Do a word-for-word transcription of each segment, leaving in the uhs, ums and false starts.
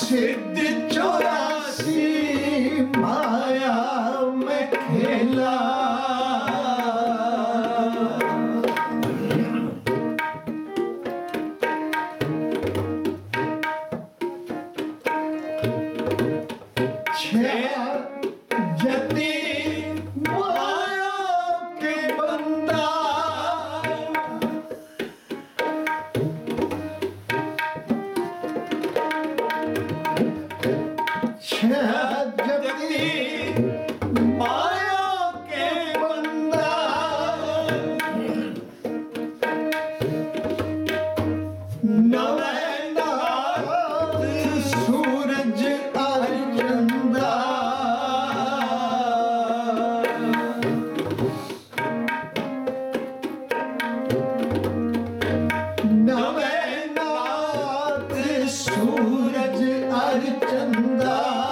सिद्ध चौरासी माया में खेला। जति माया के बंदा जति माया के बंदा नवैनाथ सूरज अर्चंदा नवैनाथ सूरज अर्चंदा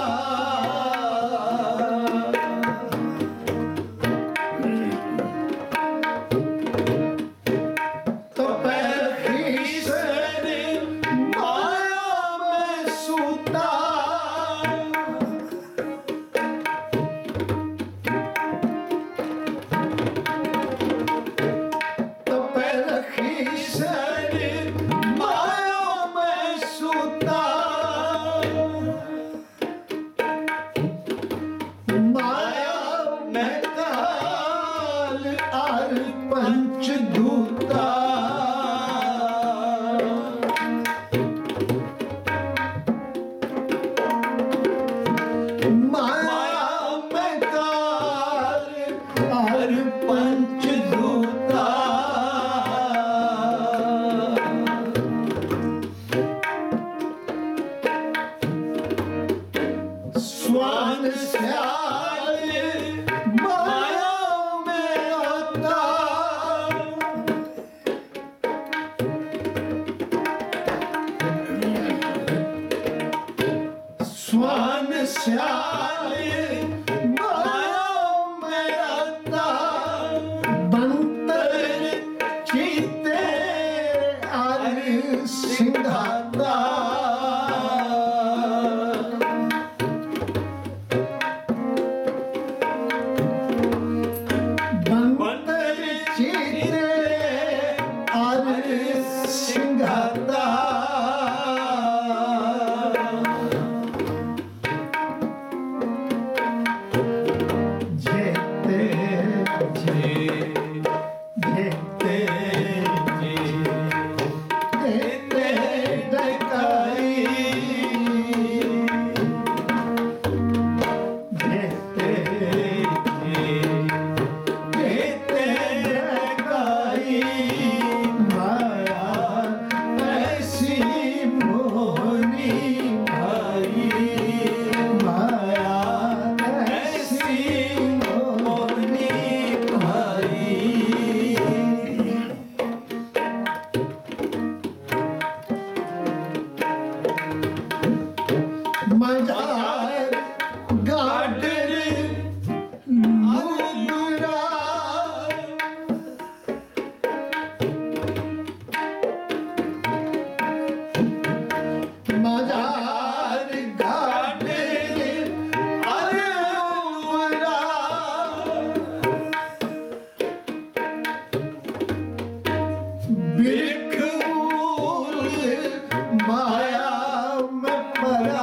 तो पैखीसर माया में सूता तो पैखीसर माया में सूता माया में काल और पंचदूता माया में काल और पंचदूता स्वान स्याल माया में आता स्वान स्याल माया में आता बंतर चीते और सिंघाता बंतर चीते और सिंघाता जेते जे जेते जे जेते डकाई जेते जे जेते डकाई माया ऐसी मोहनी भाई माया ऐसी मोहनी भाई मजार गाडर मुगरा मजार गाडर अरे मुगरा बिरख मूल माया में परा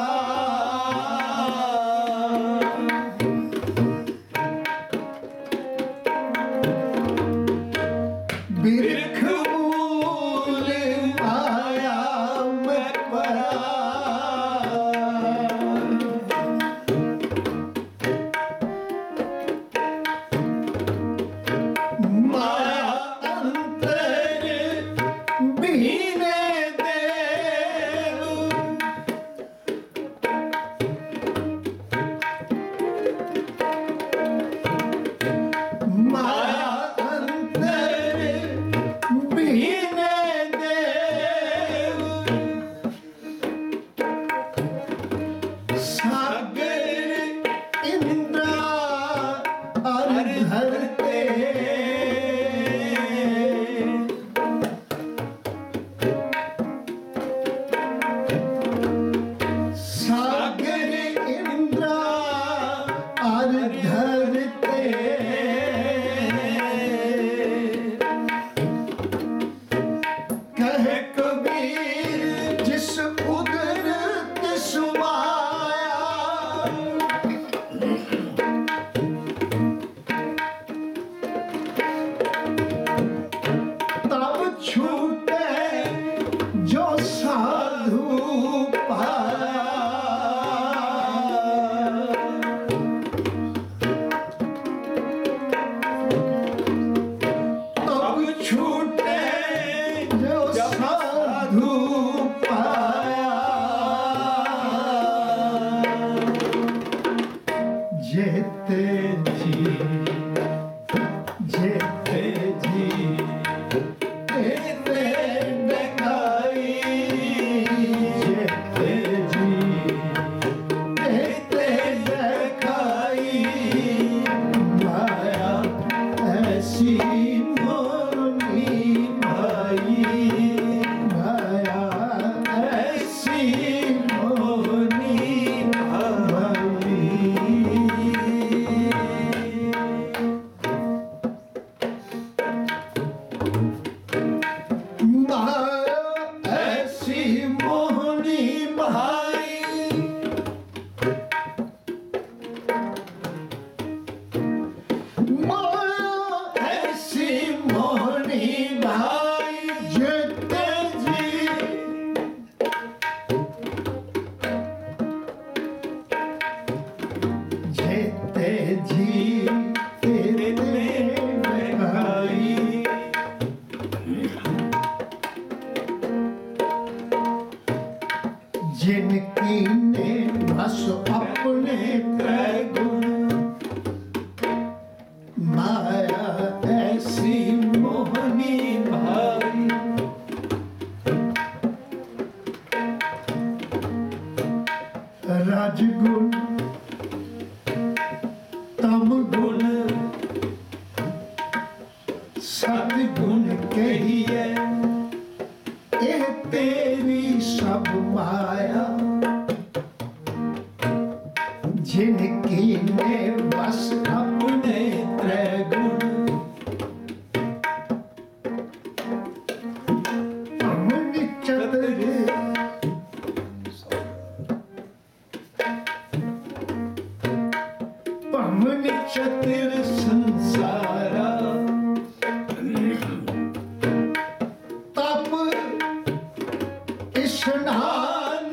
बिरख मूल माया में परा साधु पाया तब छूटे जो साधु पाया जेते जी जेते जी तेरे डकाई जेते जी तेरे डकाई माया ऐसी मोरनी भाई माया ऐसी मोरनी भाई माया ऐसी मोहनी भाई माया ऐसी मोहनी भाई जेते जी जेते जी तेरे भाई जिनकी ने बस अपने त्रैगुण माया ऐसी मोहनी भाई राजगुण तमगुण सतगुण कहिए ਇਹ तेरी सब माया जिनकी ने बस अपने त्रैगुण अमन चतर पमन चतर संसारा तप स्नान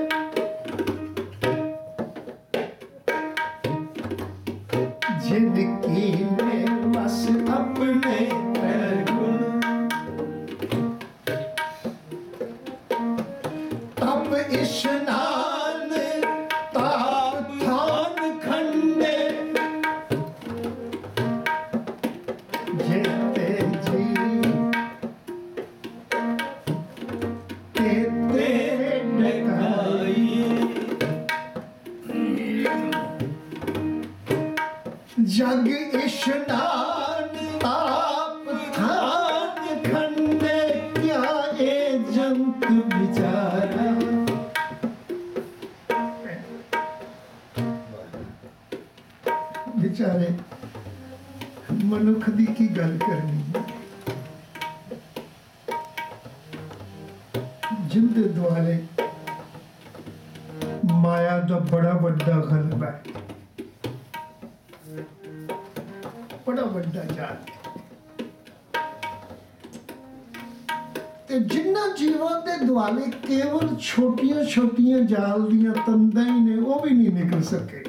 जिनकी ने बस अपने त्रैगुण तप स्नान ताप थान खंडे जेते जी तेरे डकाई जग स्नान ताप थान खंडे क्या ए जंत बिचारा बेचारे मनुख दी की गल करनी जिंदे द्वारे माया दा बड़ा वड्डा गलबा है बड़ा वड्डा जाल ते जिन्ना जीवां दे दुआले केवल छोटियां छोटियां जाल दियां तंदां ही ने वो भी नहीं निकल सके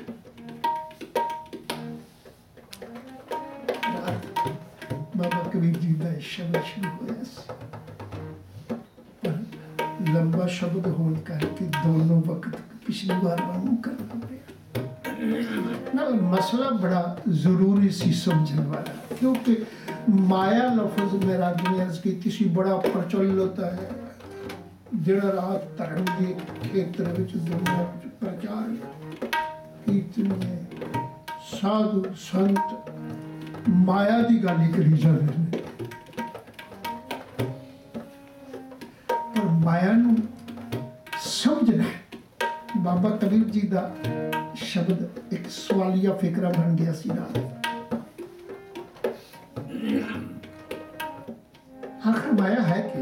बाबा कबीर जी का शब्द शुरू होया पर लंबा शब्द होने करके दोनों वक्त पिछली बार वांगू करना पिया ना मसला बड़ा जरूरी सी समझने वाला क्योंकि माया लफ्ज मेरा जिन्हें अर्ज की बड़ा प्रचलित है जिहड़ा रात धर्म के खेत्र विच दुनिया विच प्रचार कीर्तन साधु संत माया की गल ही करी जाते हैं पर माया नूं समझना है। बाबा कबीर जी का शब्द एक सवालिया फिकरा बन गया सी नाल आखिर माया है कि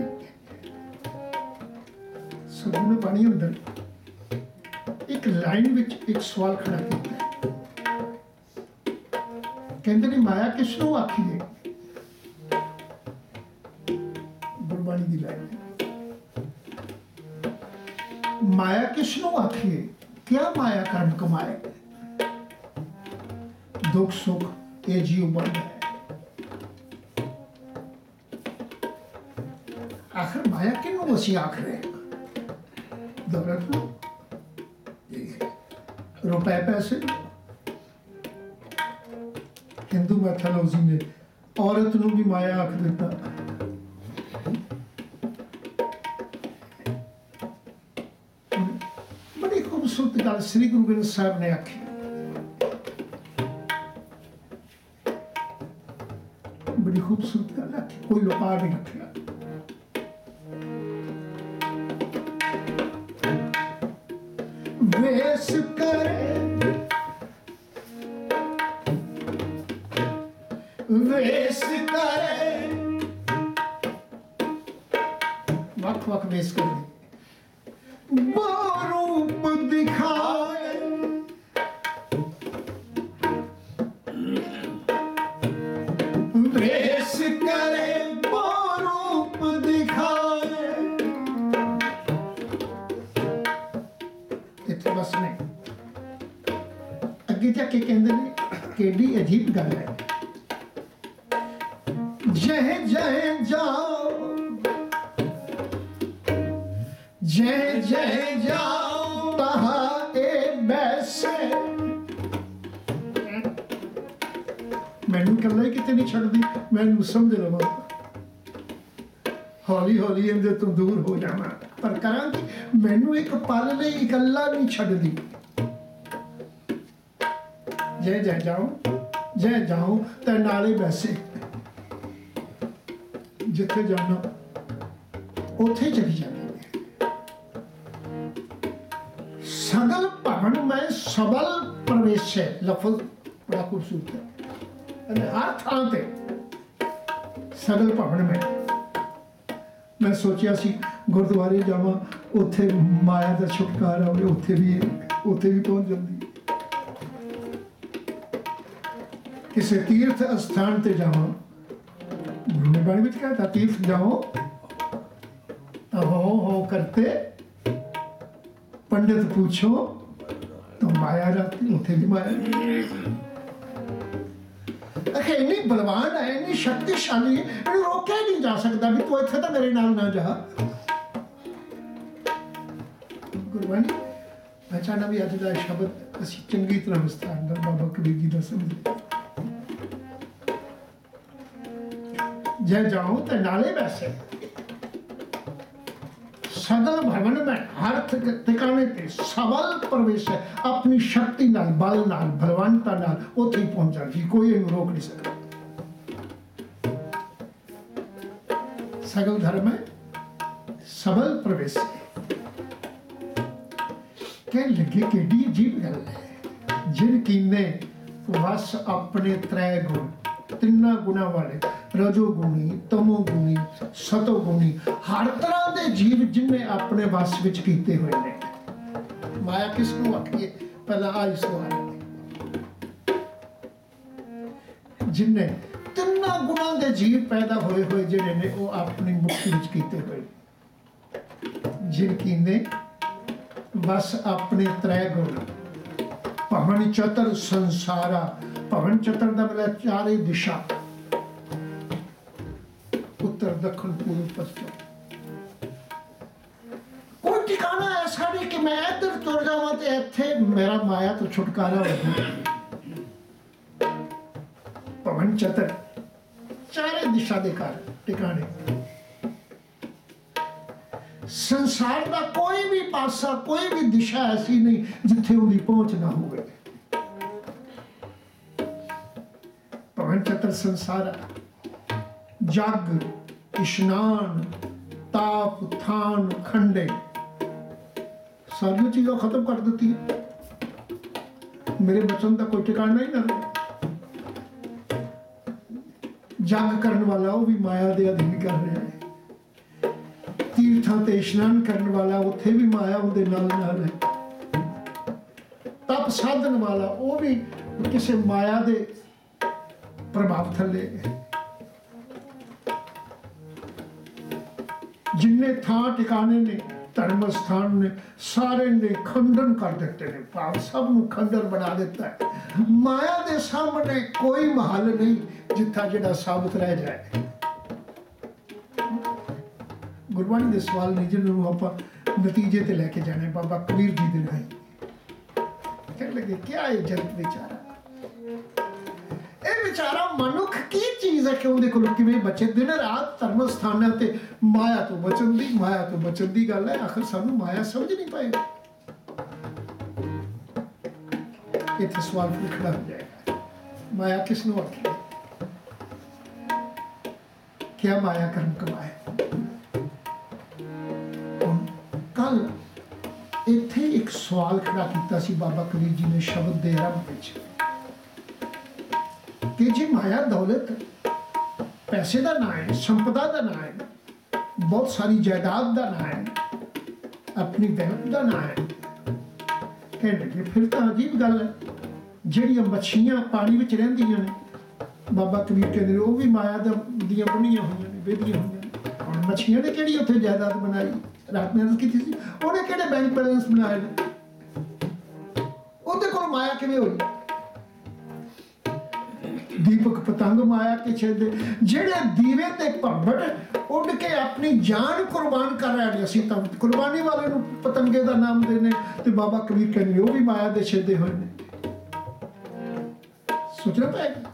सगुण पानी अंदर एक लाइन विच एक सवाल खड़ा किया कहते ने माया किसनों आखीए गुरबाणी की लाइन माया किसनों आखिए? क्या माया कर्म कमाए? दुख सुख ये जीव बन है। आखिर माया किनू असी आख रहे हैं? दौलत नो, रुपए पैसे। हिंदू मैथोलॉजी ने औरत नू भी माया आख दिता। बड़ी खूबसूरत गल श्री गुरु ग्रंथ साहब ने आखी। बड़ी खूबसूरत गल आखी, कोई लुका नहीं रखा। वेश करे वेश करे वक वक वेश करे, वो रूप दिखाए, वेश करे वो रूप दिखाए। इतने बस नहीं, अगे जाके कहते हैं केडी अजीब गल है। जह जह जाओ जह जह जाओ तहाँ ए बैसे। मैनू कला ही कितने नहीं छड़दी, मैनू समझ लवा हौली हौली इनदे तो दूर हो जाना, पर करांगी मैनू एक पल नहीं इकल्ला नहीं छड़दी। जह जह जाओ जह जाओ ते नाले बैसे, जिथे जाना उथे चली जानी है। सगल भवन में सबल प्रवेश है, लफज बड़ा खूबसूरत है। हर थां ते सगल भवन में। मैं सोचिया सी गुरुद्वारे जावां, उथे माया का छुटकारा होवे, उथे भी उथे भी पहुंच जाती। किसी तीर्थ स्थान ते जावां, गुरु ने बाणी विच कहता तीर्थ जाओ हो हो करते पंडित पूछो तो माया जाती, उठे भी माया। इन्नी बलवान है, इन्नी शक्तिशाली, इन्हें रोका नहीं जा सकता भी तू इत्थे तो मेरे नाल ना जा। गुरबाणी मैं चाहना भी अज दा शब्द असीं चंगी तरह विस्तार नाल बाबा कबीर जी दा समझे। जय जाऊं तो नाले वैसे सगल भवन में हर ठिकाने ते सबल प्रवेश है। अपनी शक्ति नाल, बल नाल, बलवंता नाल उथे ही पहुंच जाती, कोई इन्हें रोक नहीं सकता। सगल धर्म में सबल प्रवेश है। कह लगे केडी अजीब गल है। जिन कीने वस अपने त्रै गुण, तिना गुणा वाले रजोगुणी, तमोगुणी, सतोगुणी, हर तरह के जीव जिन्हें अपने वस विच कीते हुए ने। माया किसनू आखिए? पहला आई सवाल है। जिन्हें तिना गुणा के जीव पैदा होए हुए जिहड़े ने वो अपनी मुक्ति विच कीते हुए। जिन कीने बस अपने त्रै गुण, भवन चतर संसारा। भवन चतर दा मतलब चारे दिशा, उत्तर दक्षिण पूर्व पश्चिम। कोई ठिकाना ऐसा नहीं कि मैं इधर तुर जावा तो इत्थे मेरा माया तो छुटकारा हो। भवन चतर चारे दिशा दे घर ठिकाने। संसार का कोई भी पासा, कोई भी दिशा ऐसी नहीं जिथे उनकी पहुंच ना हो। भवन चतर संसार, जग, इशनान, ताप, थान, खंडे, सारी चीजें खत्म कर देती है। मेरे बचन का कोई ठिकाना ही ना। जग करने वाला वो भी माया दे अधीन कर रहा है। तीर्थां ते इशनान करने वाला उथे भी माया उहदे नाल नाल है। तप साधन वाला वो भी किसी माया दे प्रभाव थले। जिन्ने थां ठिकाने ने धर्म स्थान ने सारे ने खंडन कर दिते ने, भाव सब नूं खंडर बना दिता है। माया दे सामने कोई महल नहीं जिथा जिहड़ा साबित रह जाए। गुरबाणी दे सवाल ने जिन्होंने आप नतीजे ते लैके जाने। बाबा कबीर जी दे राही कह लगे क्या है जगत बेचारा, ये बेचारा मनुख की चीज है कि उहदे कोलों किवें बचे। दिन रात धर्म स्थानां ते माया तो बचन दी माया तो बचन दी गल है। आखिर सानू माया समझ नहीं पाए। इत्थे सवाल फिर खड़ा हो जाएगा, माया किसनों आखी? क्या माया कर्म कमाए? कल इत्थे एक सवाल खड़ा किया सी बाबा कबीर जी ने शब्द दे आरंभ विच कि जी माया दौलत पैसे का ना है, संपदा का ना है, बहुत सारी जायदाद का ना है, अपनी दौलत का ना है। कह लगे फिर तो अजीब गल है, जिहड़ियां मच्छियां पानी विच रहिंदियां ने, बाबा कबीर कहते वो भी माया दियां बनियां होईयां ने, बेदियां होईयां ने। हुण मच्छियां ने किहड़ी उत्थे जायदाद बनाई? रात मेहनत की थी, उन्हें किहड़े बैंक बैलेंस बनाए ने? उहदे कोल माया किवें होई? दीपक पतंग माया के छेदे, जेड़े दीवे ते भंबट उड़ के अपनी जान कुर्बान कर रहे हैं। असीं तां कुर्बानी वाले नूं पतंगे दा नाम देने ते बाबा कबीर कहंदे वो भी माया दे छेदे होए ने। सोचना पएगा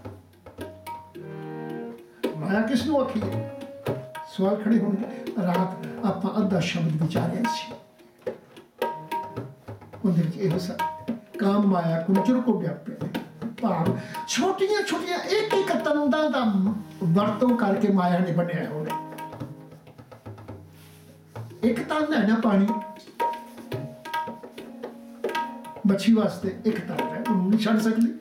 माया किसनूं आखी है? सवाल खड़े होंगे। रात आपां अद्धा शब्द विचारिया सी, उहदे विच इहो सा काम माया कुंचर को व्यापे। भाव छोटियां छोटियां एक एक तंदां दा वरतों करके माया ने बनिया हो। एक तंद है ना पानी, मच्छी वास्ते एक तंद है, उन्होंने नहीं छड़ सकती।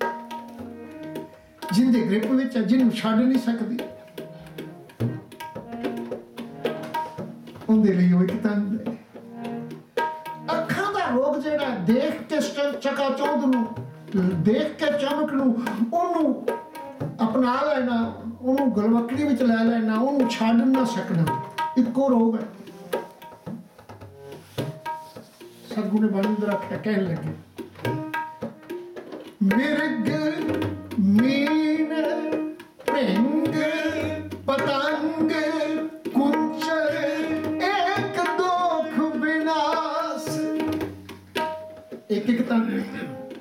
जिंदे ग्रिप विच है, जिन्हों छड़ नहीं सकती, उनके लिए वो एक तंद है। अखां दा रोग जिहड़ा देख के चकाचौंध नूं, देख के चमक नूं ओनू अपना लेना, ओनू गलवकड़ी विच लै लेना, ओनू छड्ड ना सकना, इक्को रोग है। सतगुरु ने बंद रखा, कहने लगे मिर्ग मीन भृंग पतंग कुंचर एक दोख विनाश। एक एक तंग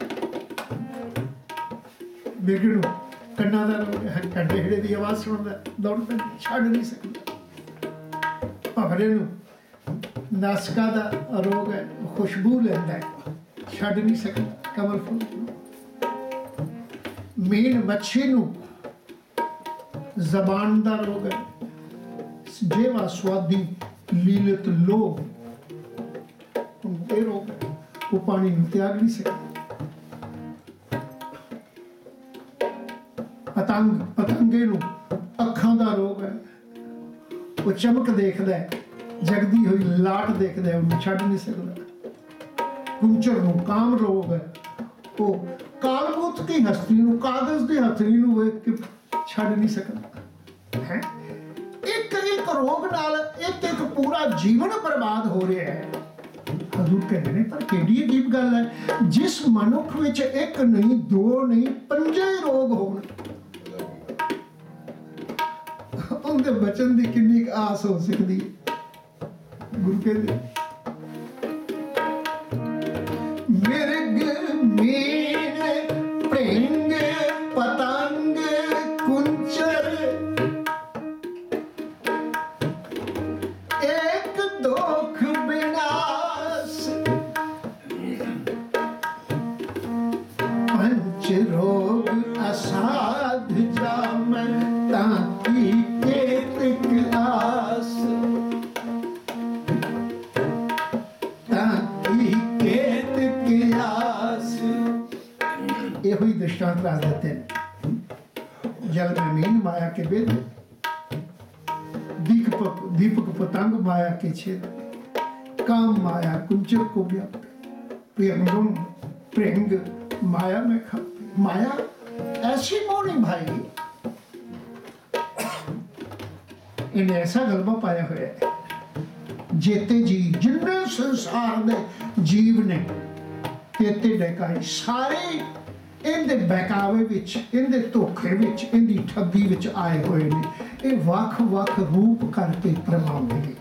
बिगड़ू कन्ना कंडे हिड़े की आवाज सुनता, दौड़ पे छड़ नहीं सकता। भवरे नासका का रोग है, खुशबू लेंदा है, छड़ नहीं सकता। कमल फूल मीन मच्छी नू जबान का रोग है, जेवा स्वादी लीलत लोभ रोग है, वो पानी नू त्याग नहीं सकता। पतंग पतंगे नू अखां दा रोग है, वो चमक देखदा है, जगदी हुई लाट देखदा है, उन्हें छड्ड नहीं सकदा। कुंचर नू काम रोग है, वो कालबूत की हस्ती नू कागज की हथनी नू वेख के छड्ड नहीं सकदा है। एक एक रोग नाल एक एक पूरा जीवन बर्बाद हो रहा है। हजूर कहते हैं पर केडी अजीब गल है, जिस मनुख विच एक नहीं दो नहीं पंजे रोग होण, उनके बचन की कितनी आस हो सकती है। गुरु कहते मिर्ग मीन भृंग पतंग कुंचर एक दोख विनाश। पंच रोग असाध जाम ताकी केतक आस, ताकी केतक आस। ये हुई दृष्टांत रख देते हैं। जल में मीन माया के वेद, दीपक दीपक पतंग माया के छेद, काम माया कुंचर को व्यापे, प्रियंगम प्रियंग माया में खाते। माया ऐसी मोहनी भाई, इन्हें ऐसा गलबा पाया हुआ है जेते जी जिन्ने संसार दे जीव ने तेते डकाई सारे इहदे बहकावे विच, इहदे धोखे विच, इहदी ठगी विच आए हुए ने। ये वख वख रूप करके परमाउंदे।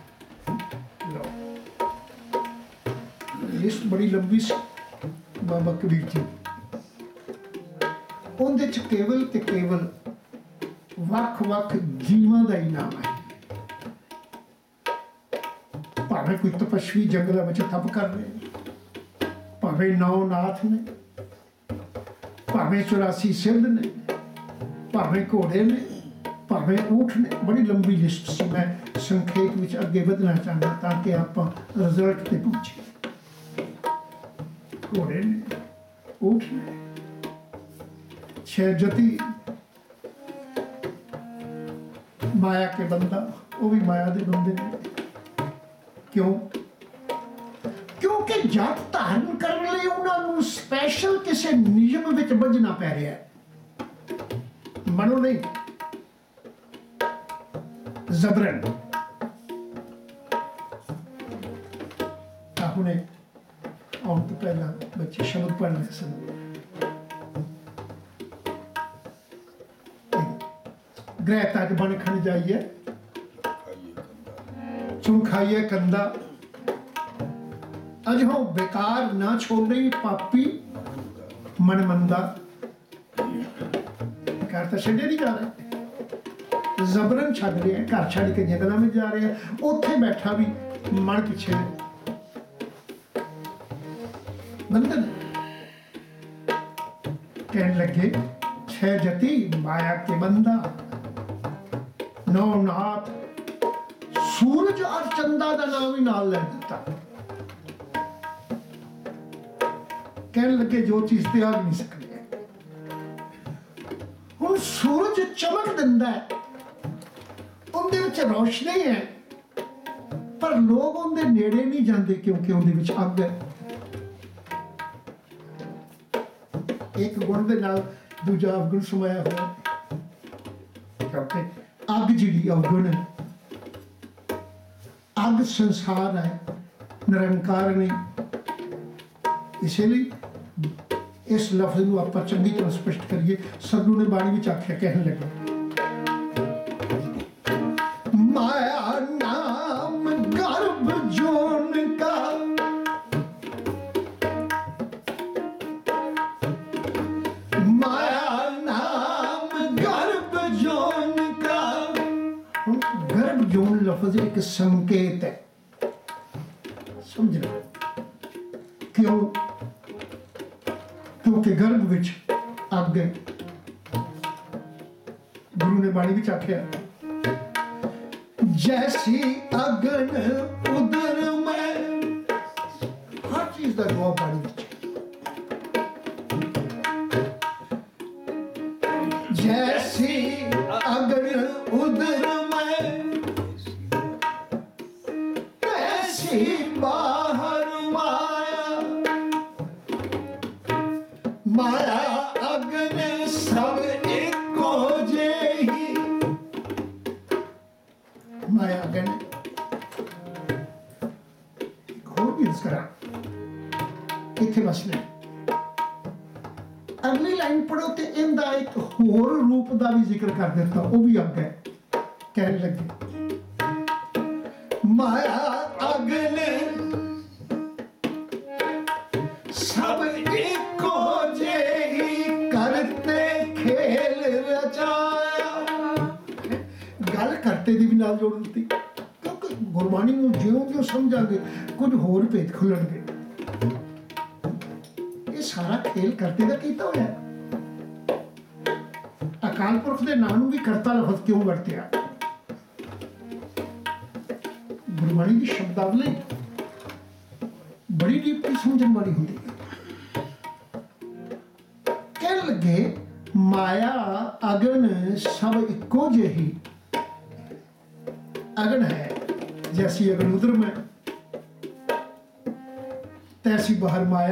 लिस्ट बड़ी लंबी सी बाबा कबीर जी, उहदे च केवल ते केवल वख वख जीवां दा ही नाम है। भावें कोई तपस्वी जंगलों में तप कर रहे हैं, भावें नौ नाथ ने, भावें चौरासी सिद्ध ने, भावें घोड़े ने, भावें ऊठ ने। बड़ी लंबी लिस्ट सी, मैं संखेप में अगे बढ़ना चाहता ताकि आप रिजल्ट पे पहुंचे। घोड़े ने, ऊठ ने, छह जति, माया के बंदा, वो भी माया के बंदे ने। क्यों? क्योंकि जात धारण करने लिए उन्होंने स्पेशल किसी नियम विच बजना पै रहा है। मनो नहीं, जबरन। आपने आने तो पहला बच्चे शब्द पढ़ने सन। ग्रह तक बन खन जाइए, चुन खाइए कंधा, अजो बेकार ना छोड़ रही पापी मन मंदा। बेकार तो छड़े नहीं जा रहे, जबरन छड़ रहे हैं, घर छड़ के जंगलों में जा रहे हैं, उत्थे बैठा भी मन पीछे बंधन। कहने लगे छह जति माया के बंदा, नौ नाथ, सूरज और चंदा का नाम ही नाल ले दिता। कहने लगे जो चीज त्याग नहीं सकते। हुण सूरज चमक दिंदा है, उनदे विच रोशनी है, पर लोग उनदे नेड़े नहीं जाते क्योंकि उनदे विच अग है। एक गुण दे नाल दूजा अवगुण समाया हुआ, क्योंकि अग जिहड़ी अवगुण है, अग संसार है, निरंकार नहीं। इसलिए इस लफ्ज को आप चंगी तरह स्पष्ट करिए। सदगुरु ने बाणी में आख्या, कहने लगे माया नाम गर्भ जोन का, माया नाम गर्भ जोन का। गर्भ जोन लफ्ज एक संकेत है, समझना। क्यों? क्योंकि गर्भ विच अग है। गुरु ने बाणी विच आख्या, जैसी अगन उदर में, हर चीज का जवाब बाणी विच। जैसी अगन उदर में, ऐसी बाहर माया, माया अग्नि सब एको जेही। माया अग्नि एक होर भी करा इत्थे बस नहीं। अगली लाइन पढ़ो तो इनका एक होर रूप का भी जिक्र कर देता, वो भी अग है। कहने लगे माया अग्नि सब एको जेही, करते खेल रचाया। गल करते दी भी नाल जोड़ दी, क्योंकि गुरबाणी में ज्यों ज्यों समझांगे कुछ होर भेद खुलणगे। ये सारा खेल करते दा कीता होया। अकाल पुरख दे नाम भी करता लफज क्यों वरतिया? गुरबाणी की शब्दावली बड़ी डीपली समझण वाली होंदी है। कहने लगे माया अगन सब इको जेही। अगन है जैसी अगन उदर में, तैसी बाहर माया।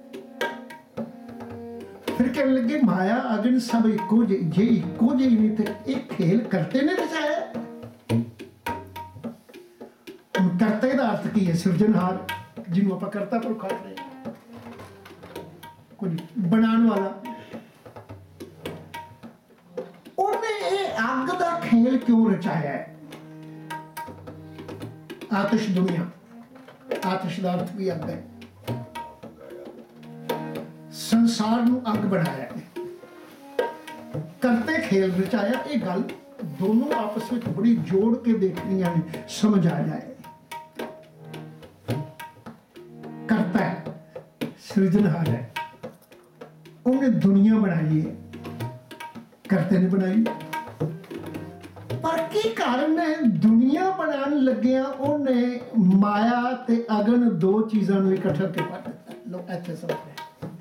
फिर कहने लगे माया अगन सब इको जे, जे इको जेही नहीं थे, एक खेल करते ने रचाया। करते का ਕੀ ਹੈ? ਸਿਰਜਣਹਾਰ, ਜਿਹਨੂੰ ਆਪਾਂ ਕਰਤਾ ਪੁਰਖ ਆਖਦੇ ਹਾਂ, ਕੁਝ ਬਣਾਉਣ ਵਾਲਾ। ਉਹਨੇ ਇਹ ਅੱਗ ਦਾ ਖੇਲ ਕਿਉਂ ਰਚਾਇਆ ਹੈ? ਆਤਿਸ਼ ਦੁਨੀਆ, ਆਤਿਸ਼ ਦਾ ਅਰਥ ਵੀ ਅੱਗ ਹੈ। ਸੰਸਾਰ ਨੂੰ ਅੱਗ ਬਣਾਇਆ ਹੈ, ਕਰਤੇ ਖੇਲ ਰਚਾਇਆ। ਇਹ ਗੱਲ ਦੋਨੋਂ ਆਪਸ ਵਿੱਚ ਬੜੀ ਜੋੜ ਕੇ ਦੇਖਣੀਆਂ ਨੇ, ਸਮਝ ਆ ਜਾਏ। ਕਰਤਾ ਹੈ, ਸਿਰਜਣਹਾਰ ਹੈ, ਉਹਨੇ ਦੁਨੀਆ ਬਣਾਈ ਹੈ, ਕਰਤੇ ਨੇ ਬਣਾਈ। ਪਰ ਕੀ ਕਾਰਨ ਹੈ? ਦੁਨੀਆ ਬਣਾਉਣ ਲੱਗਿਆ ਉਹਨੇ ਮਾਇਆ ਤੇ ਅਗਨ ਦੋ ਚੀਜ਼ਾਂ ਨੂੰ ਇਕੱਠਾ ਕੇ ਪਾ ਦਿੱਤਾ। ਲੋ ਇੱਥੇ ਸਮਝਦੇ,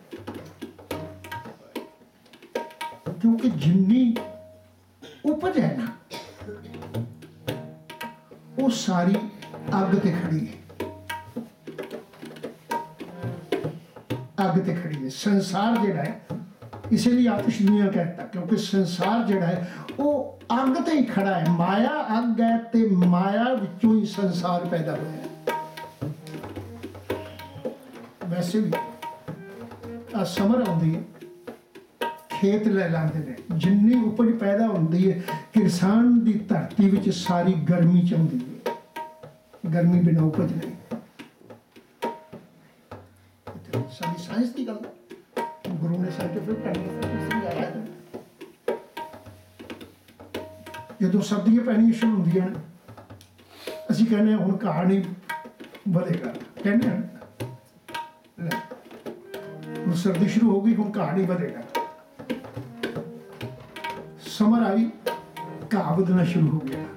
ਕਿਉਂਕਿ ਜਿੰਨੀ ਉਪਜ ਹੈ ਨਾ, ਉਹ ਸਾਰੀ ਅੱਗ ਤੇ ਖੜੀ ਹੈ, ਅੱਗ ਤੇ ਖੜੀ ਹੈ। ਸੰਸਾਰ ਜਿਹੜਾ ਹੈ, ਇਸੇ ਲਈ ਆਤਿਸ਼ ਦੁਨੀਆ कहता, क्योंकि संसार ਜਿਹੜਾ ਹੈ ਉਹ ਅੱਗ ਤੇ ਹੀ ਖੜਾ ਹੈ। ਮਾਇਆ ਅੱਗ ਹੈ ਤੇ ਮਾਇਆ ਵਿੱਚੋਂ ਹੀ ਸੰਸਾਰ ਪੈਦਾ ਹੋਇਆ। ਵੈਸੇ ਵੀ ਆ ਸਮਰ ਆਉਂਦੀ ਹੈ, ਖੇਤ ਲੈ ਲਾਂਦੇ ਨੇ, ਜਿੰਨੀ ਉਪਜ ਪੈਦਾ ਹੁੰਦੀ ਹੈ, ਕਿਸਾਨ ਦੀ ਧਰਤੀ ਵਿੱਚ ਸਾਰੀ ਗਰਮੀ ਚਾਹੁੰਦੀ ਹੈ। ਗਰਮੀ ਬਿਨਾਂ ਉਪਜ ਨਹੀਂ। ਸਾਡੀ ਸਾਇੰਸ ਦੀ ਗੱਲ, ਗੁਰੂ ਨੇ ਸਾਇੰਟਿਫਿਕ ਢੰਗ ਸਮਝਾਇਆ ਹੈ। ਜਦੋਂ ਸਰਦੀਆਂ ਪੈਣੀਆਂ ਸ਼ੁਰੂ ਹੁੰਦੀਆਂ ਨੇ, ਅਸੀਂ ਕਹਿੰਦੇ ਹਾਂ ਹੁਣ ਘਾਹ ਨਹੀਂ ਵਧੇਗਾ, ਕਹਿੰਦੇ ਹਾਂ ਲੈ ਹੁਣ ਸਰਦੀ ਸ਼ੁਰੂ ਹੋ ਗਈ, ਹੁਣ ਘਾਹ ਨਹੀਂ ਵਧੇਗਾ। ਸਮਰ ਆਈ, ਘਾਹ ਵਧਣਾ ਸ਼ੁਰੂ ਹੋ ਗਿਆ।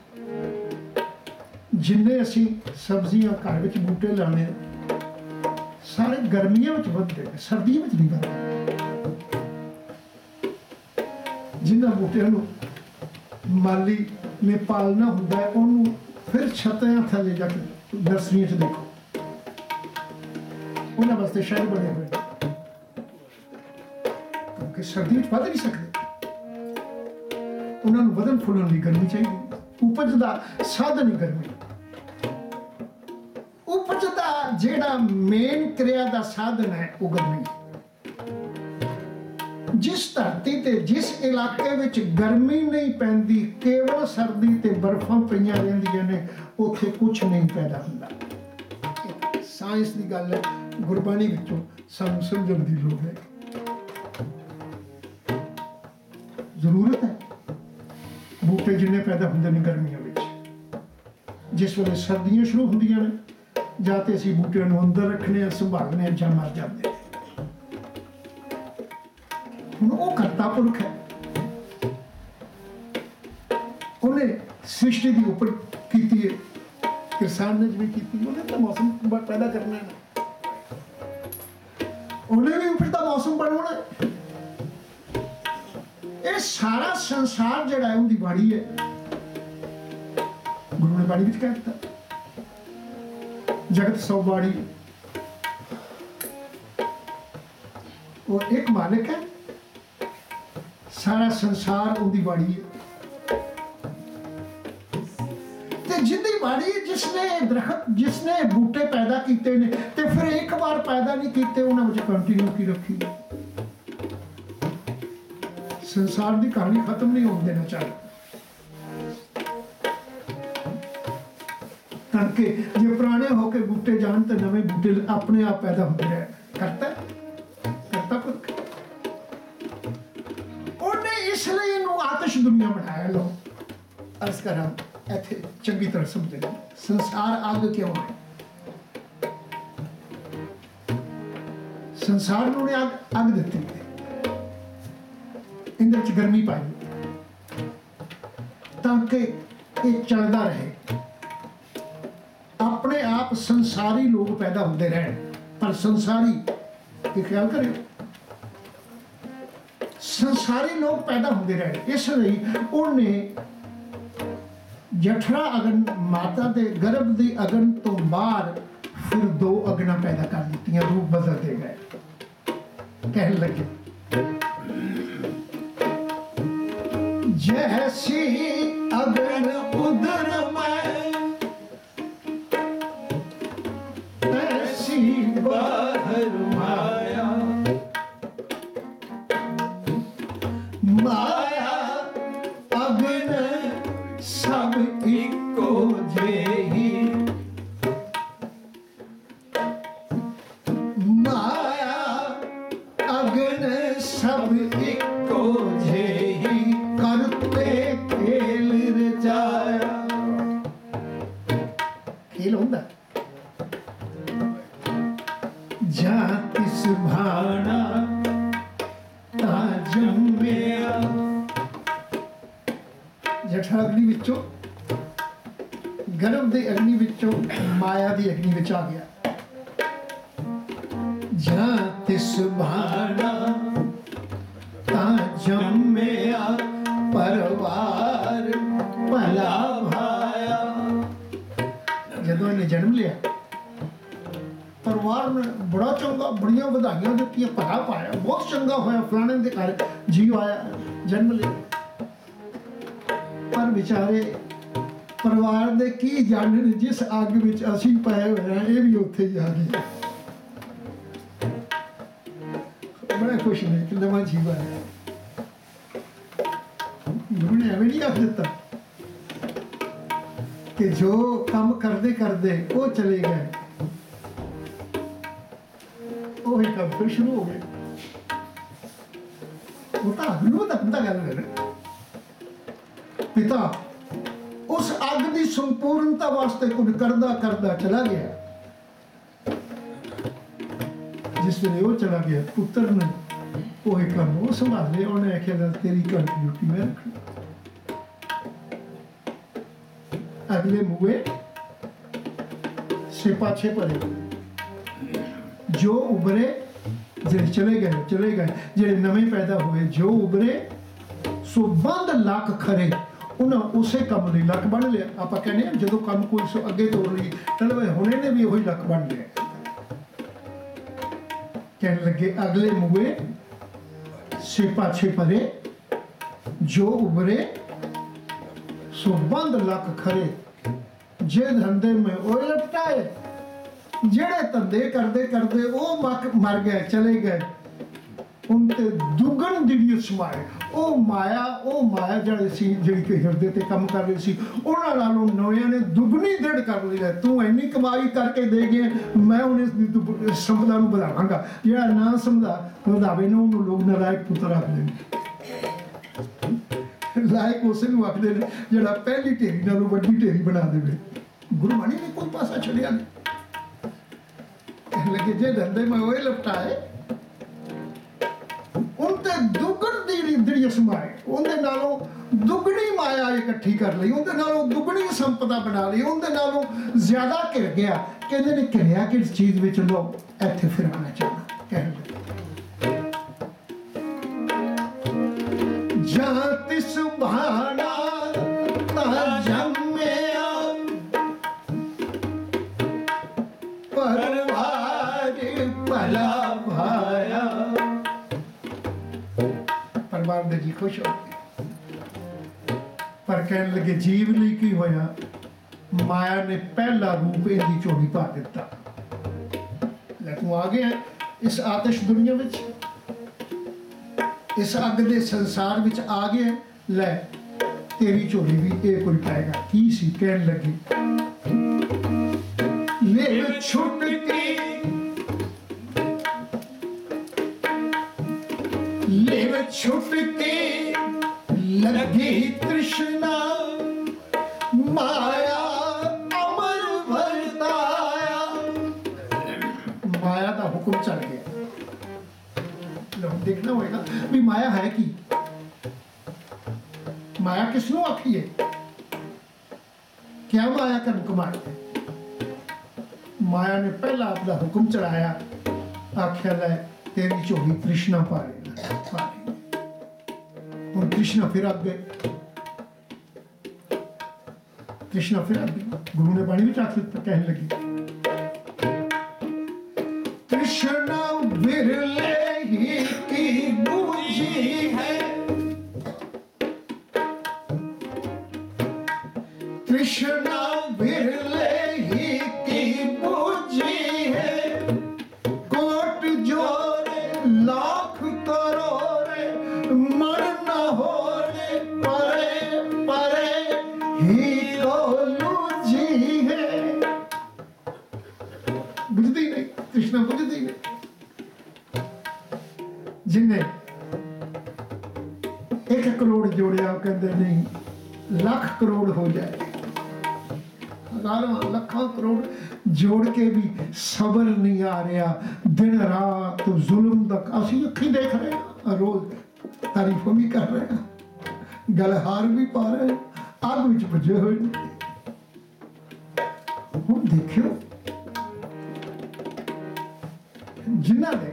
ਜਿੰਨੇ ਅਸੀਂ ਸਬਜ਼ੀਆਂ ਘਰ ਵਿੱਚ ਬੂਟੇ ਲਾਣੇ, ਸਾਰੇ ਗਰਮੀਆਂ ਵਿੱਚ ਵੱਧਦੇ ਨੇ, ਸਰਦੀਆਂ ਵਿੱਚ ਨਹੀਂ ਵੱਧਦੇ। ਜਿਨ੍ਹਾਂ ਬੂਟਿਆਂ ਨੂੰ ਮਾਲੀ ਨੇ ਪਾਲਣਾ ਹੁੰਦਾ ਹੈ, ਉਹਨੂੰ ਫਿਰ ਛੱਤਾਂ ਥੱਲੇ ਜਾ ਕੇ ਨਰਸਰੀਆਂ 'ਚ ਦੇਖੋ, ਉਹਨਾਂ ਵਾਸਤੇ ਸ਼ਹਿਰ ਬਣੇ ਹੋਏ, ਕਿਉਂਕਿ ਸਰਦੀ ਵਿੱਚ ਵੱਧ ਨਹੀਂ ਸਕਦੇ। ਉਹਨਾਂ ਨੂੰ ਵਧਣ ਫੁੱਲਣ ਲਈ ਗਰਮੀ ਚਾਹੀਦੀ। ਉਪਜ ਦਾ ਸਾਧਨ ਹੀ ਗਰਮੀ। ਉਪਜ ਦਾ ਜਿਹੜਾ ਮੇਨ ਕਿਰਿਆ ਦਾ ਸਾਧਨ ਹੈ ਉਹ ਗਰਮੀ। ਜਿਸ ਧਰਤੀ ਤੇ, ਜਿਸ ਇਲਾਕੇ ਵਿੱਚ ਗਰਮੀ ਨਹੀਂ ਪੈਂਦੀ, ਕੇਵਲ ਸਰਦੀ ਤੇ ਬਰਫਾਂ ਪਈਆਂ ਰਹਿੰਦੀਆਂ ਨੇ, ਉੱਥੇ ਕੁਝ ਨਹੀਂ ਪੈਦਾ ਹੁੰਦਾ। ਸਾਇੰਸ ਦੀ ਗੱਲ ਹੈ, ਗੁਰਬਾਣੀ ਵਿੱਚੋਂ ਸਾਨੂੰ ਸਮਝਣ ਦੀ ਲੋੜ ਹੈ, ਜ਼ਰੂਰਤ ਹੈ। ਬੂਟੇ ਜਿੰਨੇ ਪੈਦਾ ਹੁੰਦੇ ਨੇ ਗਰਮੀਆਂ ਵਿੱਚ, ਜਿਸ ਵੇਲੇ ਸਰਦੀਆਂ ਸ਼ੁਰੂ ਹੁੰਦੀਆਂ ਨੇ, ਜਾਂ ਤੇ ਅਸੀਂ ਬੂਟਿਆਂ ਨੂੰ ਅੰਦਰ ਰੱਖਣੇ ਆ, ਸੰਭਾਲਣੇ ਆ, ਜਾਂ ਮਰ ਜਾਂਦੇ। ਹੁਣ ਉਹ ਕਰਤਾ ਪੁਰਖ ਹੈ, ਉਹਨੇ ਸ੍ਰਿਸ਼ਟੀ ਦੀ ਉਪਜ ਕੀਤੀ ਹੈ। ਕਿਸਾਨ ਨੇ ਜਿਵੇਂ ਕੀਤੀ, ਉਹਨੇ ਤਾਂ ਮੌਸਮ ਪੈਦਾ ਕਰਨਾ ਹੈ, ਉਹਨੇ ਵੀ ਉਪਜ ਦਾ ਮੌਸਮ ਬਣਾਉਣਾ ਹੈ। ਇਹ ਸਾਰਾ ਸੰਸਾਰ ਜਿਹੜਾ ਹੈ ਉਹਦੀ ਬਾਣੀ ਹੈ। ਗੁਰੂ ਨੇ ਬਾਣੀ ਵਿੱਚ ਕਹਿ ਦਿੱਤਾ, ਜਗਤ ਸੋ ਬਾਣੀ। ਉਹ ਇੱਕ ਮਾਲਿਕ ਹੈ, ਸਾਰਾ ਸੰਸਾਰ ਉਹਦੀ ਬਾਣੀ ਹੈ। ਤੇ ਜਿੰਦੀ ਬਾਣੀ, ਜਿਸਨੇ ਦਰਖਤ, ਜਿਸਨੇ ਬੂਟੇ ਪੈਦਾ ਕੀਤੇ ਨੇ, ਤੇ ਫਿਰ ਇੱਕ ਵਾਰ ਪੈਦਾ ਨਹੀਂ ਕੀਤੇ, ਉਹਨਾਂ ਵਿੱਚ ਕੰਟੀਨਿਊ ਕੀ ਰੱਖੀ। ਸੰਸਾਰ ਦੀ ਕਹਾਣੀ ਖਤਮ ਨਹੀਂ ਹੋਣ ਦੇਣਾ ਚਾਹੀਦਾ। ਕਰਕੇ ਜੇ ਪੁਰਾਣੇ ਹੋ ਕੇ ਬੂਟੇ ਜਾਣ ਤੇ ਨਵੇਂ ਬੂਟੇ ਆਪਣੇ ਆਪ ਪੈਦਾ ਹੁੰਦੇ ਰਹੇ। ਕਰਤਾ ਕਰਤਾ ਪੁਰਖ, ਉਹਨੇ ਇਸ ਲਈ ਇਹਨੂੰ ਆਤਿਸ਼ ਦੁਨੀਆ ਬਣਾਇਆ। ਲੋ ਅਰਜ਼ ਕਰਾਂ, ਇੱਥੇ ਚੰਗੀ ਤਰ੍ਹਾਂ ਸਮਝੇ, ਸੰਸਾਰ ਅੱਗ ਕਿਉਂ ਹੈ? ਸੰਸਾਰ ਨੂੰ ਉਹਨੇ ਅੱਗ ਅੱਗ ਦਿੱਤੀ, ਇਹਦੇ ਵਿੱਚ ਗਰਮੀ ਪਾਈ ਤਾਂ ਕਿ ਇਹ ਚੱਲਦਾ ਰਹੇ। ਆਪਣੇ ਆਪ ਸੰਸਾਰੀ ਲੋਕ ਪੈਦਾ ਹੁੰਦੇ ਰਹਿਣ, ਪਰ ਸੰਸਾਰੀ, ਇਹ ਖਿਆਲ ਕਰਿਓ, ਸੰਸਾਰੀ ਲੋਕ ਪੈਦਾ ਹੁੰਦੇ ਰਹਿਣ। ਇਸ ਲਈ ਉਹਨੇ ਜਠਰਾ ਅਗਨ, ਮਾਤਾ ਦੇ ਗਰਭ ਦੀ ਅਗਨ ਤੋਂ ਬਾਅਦ ਫਿਰ ਦੋ ਅਗਨਾਂ ਪੈਦਾ ਕਰ ਦਿੱਤੀਆਂ, ਰੂਪ ਬਦਲਦੇ ਗਏ। ਕਹਿਣ ਲੱਗੇ, जैसी अगन उदर में बाहर माया, माया अगन सब इको जेही, माया अगन सब इको जेही, करते खेल रचाया। खेल होंदा जा तिस भाना ता जम्मिया। जठा अग्नि विचों, गर्भ दे अग्नि विचों माया दी अग्नि विच आ गया। जा तिस भाना ता जम्मिया, परवार भला भाया। जदों इन्हें जन्म लिया, परिवार ने बड़ा चंगा, बड़िया बधाइयां दित्तियां, भला पाया, बहुत चंगा होया, फलाने दे घर जीव आया, जन्म लिया। पर बेचारे परिवार दे की जानन, जिस अग विच असीं पाए होए हैं, ये भी उत्थे ही आ गए। बड़ा खुश ने कि नवां जीव आया। गुरु ने एवं नहीं आख दिता कि जो काम करते करते वो चले गए, वो ही काम फिर शुरू हो गए। वो तो अग्नि तक पता गल है ना। पिता उस अग की संपूर्णता वास्ते कुछ करदा करदा चला गया। जिस वे वो चला गया, पुत्र ने वो ही काम वो संभाल लिया। उन्हें आख्या तेरी घर की ड्यूटी मैं रखनी। अगले मुए से पाछे पड़े, जो उभरे जे चले गए चले गए, जे नवे पैदा हुए जो उभरे सो बंद लक खरे, उन्हें उसे कम नहीं लक बन लिया। आप कहने जो कम कोई सो अगे तोड़ ली, चलो हुणे ने भी वही लक बन लिया। कहने लगे अगले मुए से पाछे परे, जो उभरे सो बंद लक खरे, जे धंधे में वो लपटाए, जेड़े धंधे करते करते वो मक मर गए चले गए, उनते दुगन दिव्य समाए। वो माया वो माया जड़े सी जिहड़ी कि हिरदे ते काम कर रही सी, उन्हां नालों नवियां ने दुगनी दृढ़ कर लिया। तू इन्नी कमाई करके दे गए, मैं उन्हें संपदा नूं बढ़ावांगा। जिहड़ा ना समझा वधावे ना, उन्होंने लोग नालायक पुत्र आखदे ने। लायक उस नूं आखदे ने जिहड़ा पहली ढेरी नालों वड्डी ढेरी बना देवे। गुरबाणी ने कोई पासा छड़िया नहीं। लगे जे धंधे में वो लपटाए, उनते दुगण दी दिड़िया समाए, उनदे नालों दुगनी माया इकट्ठी कर ली, उनदे नालों दुगनी संपदा बना ली, उनदे नालों ज्यादा घिर गया। कहते ने घिरिया किस चीज में, लो इत्थे फिर आना चाहना। कहने लगे जा तिस भाना ता जम्मिया, परवार भला भाया। परिवार दे जी खुश हो गए, पर कहने लगे जीव लिए की होया, माया ने पहला रूप इहदी झोली पा दिता। तू आ गया इस आतिश दुनिया विच, इस अग दे संसार विच आ गया, ले तेरी झोली भी ये कोई पाएगा। की सी कहने लगे ले छुट के, ले छुट के लगी तृष्णा, माया अमर वर्ताया। माया का हुक्म चल गया। लोग देखना होगा भी माया है की, माया किसनों आखी है, क्या माया का कमाल है। माया ने पहला अपना हुक्म चढ़ाया, आख्या ले तेरी झोली तृष्णा पा रही। और कृष्णा फिर आगे, कृष्णा फिर आगे गुरु ने पानी भी चाक सकता। कहने लगी कृष्णा विरले ही की बूझी है, कृष्णा विरले ही की बूझी है, बुझती नहीं, तृष्णा बुझती नहीं। जिन्हें एक करोड़ जोड़िया कहते नहीं लाख करोड़ हो जाए, हजारों लखों करोड़ जोड़ के भी सबर नहीं आ रहा। दिन रात जुल्म तक असी अखी देख रहे हैं, रोज तारीफों भी कर रहे हैं, गलहार भी पा रहे हैं, आग विच भजे हुए। हुण देखियो जिन्हां ने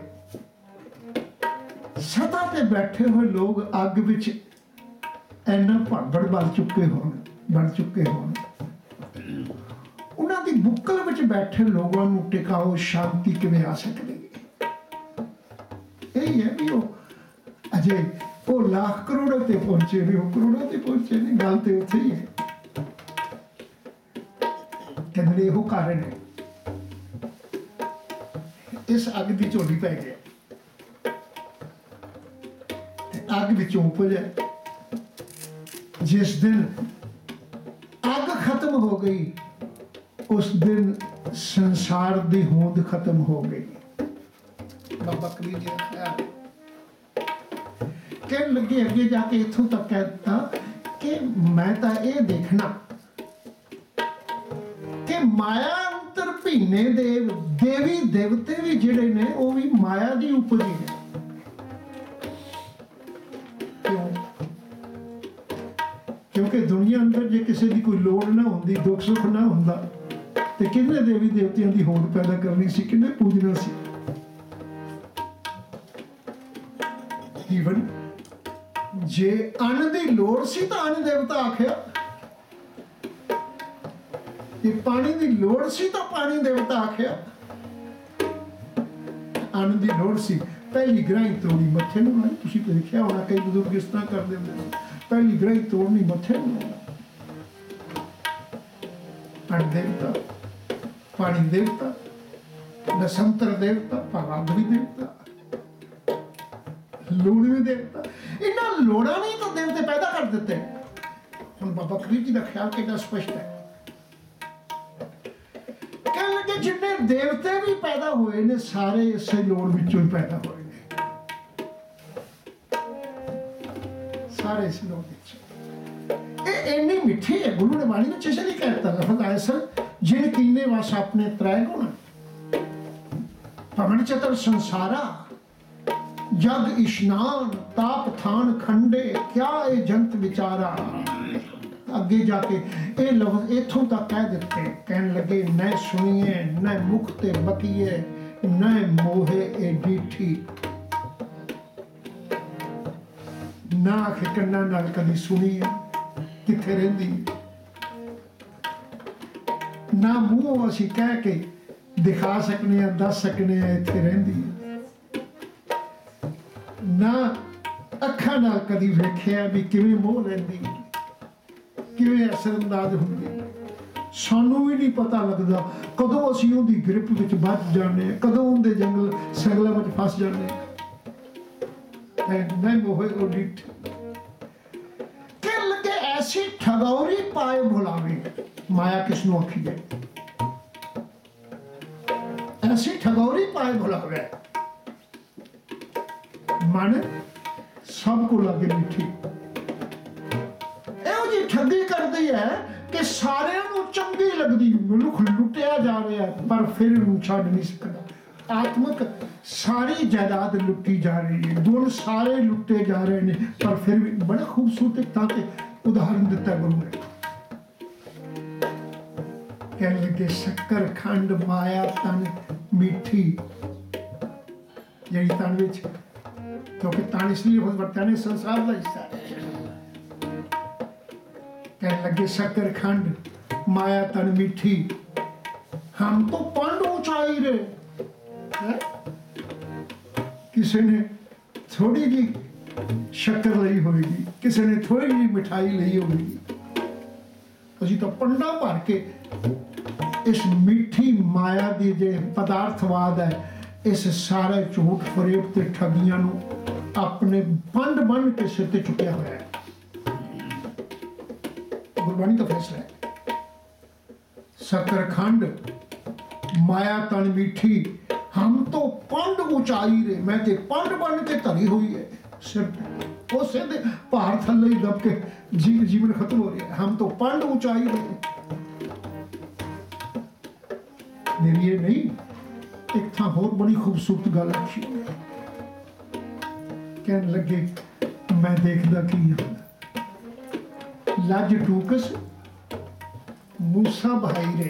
सत्ता ते बैठे हुए लोग अग विच इन्ना भड़बड़ बन चुके होण बन चुके होण उन्हां दी बुक्कल विच बैठे लोगों नूं टिकाओ शांति किवें आ सकदी है? यही है भी वो अजे वो लाख करोड़ों ते पहुंचे भी, वो करोड़ों ते पहुंचे नहीं, गल ते उत्थे ही है। कहते यो कारण है इस अग की झोली पै गया, अग विचों उपजे। जिस दिन अग खत्म हो गई उस दिन संसार की होंद खत्म हो गई। बाबा कबीर जी का ख्याल कहने लगे अगे जाके इथों तक कहता कि मैं तो ये देखना कि माया अंतर भीने देव देवी देवते भी जिहड़े ने वो भी माया की उपज ही ने। क्यों? क्योंकि दुनिया अंदर जे किसी की कोई लोड़ ना होंदी, दुख सुख ना होंदा ते किन्ने देवी देवतियों की होड़ पैदा करनी सी, किन्ने पूजना सी। ईवन जे अन्न की लोड़ सी तो अन्न देवता आख्या, जे पानी की लोड़ सी तो पानी देवता आख्या। अन्न की लोड़ सी, पहली ग्राही तोड़ी मत्थे नूं लाई। तुसीं देखिया होना कई बुजुर्ग इस तरह करदे हुंदे ने, पहली ग्राही तोड़नी मत्थे नूं लाई। अन्न देवता, पानी देवता, बसंतर देवता, परागवी देवता, लूणवी देवता। इन्हां लोड़ा नहीं तो देवते पैदा कर देते। हुण बाबा कबीर जी का ख्याल कितना स्पष्ट है। कहने लगे जिन्ने देवते भी पैदा हुए ने सारे इसे लोड़ विचों ही पैदा हुए ने, सारे इस लोड़ विचों। ये इन्नी मिठी है, गुरु ने बाणी में चेशा नहीं कहता लफज आए सर जिन कीने वास अपने त्रै गुण पवन चतर संसारा जग इश्नान ताप थान खंडे क्या ए जंत विचारा। अगे जाके ये लफ्ज इथों तक कह देते, कहने लगे न सुनिए न मुख ते बकीए न मोहे ए डीठी। ना आखे कन्ना नाल कदी सुनी है किथे रहिंदी, ना मूंह असीं कह के दिखा सकने हैं दस सकने हैं इत्थे रहिंदी है, ना अखां नाल कदी वेखिया भी किवें मोह लैंदी, किवें असरअंदाज हुंदी। सानू भी नहीं पता लगता कदों असीं उहदी ग्रिप विच बच जाने, कदों उहदे जंगल संगलां विच फस जाने। मैं मोहे उडिठ कहने लगे ऐसी ठगौरी पाए भुलावे। माया किसनू आखी जाए? ऐसी ठगौरी पाए भुलावे मन सबको लगे मिठी। एहो जी ठगी करती है कि सारे चंगी लगती, मनुख लुटिया जा रहा है पर फिर छड़ नहीं सकता। आत्मक सारी जायदाद लुटी जा रही है, गुण सारे लुटे जा रहे हैं पर फिर भी बड़ा खूबसूरत था कि उदाहरण दिता गुरु ने। कहने लगे शक्कर खंड माया तन मीठी। यही तन विच क्योंकि तन इसलिए वरत्या ने संसार का हिस्सा है। कहने लगे शक्कर खंड माया तन मीठी हम तो पंड ऊंचाई रे। किसी ने थोड़ी जी शक्कर ली होगी, किसी ने थोड़ी जी मिठाई ली होगी, असी तो पंडा भर के इस मीठी माया की जो पदार्थवाद है इस सारे झूठ फरेब ते ठगियां नूं अपने पंड बन के सिर ते चुकिया हुआ है। गुरबाणी का फैसला है। शक्कर खंड माया तन मीठी हम तो पंड ऊंचाई रे, मैं ते पंड बन के धरी हुई है सिर पे, उसे दे भार थल्ले ही दब के जीव जीवन खत्म हो रही है। हम तो पंड ऊंचाई रे। मेरी ये नहीं, एक था होर बड़ी खूबसूरत गल आखी, कहने लगे मैं देखदा की हां, लज टूकस मूसा भाई रे,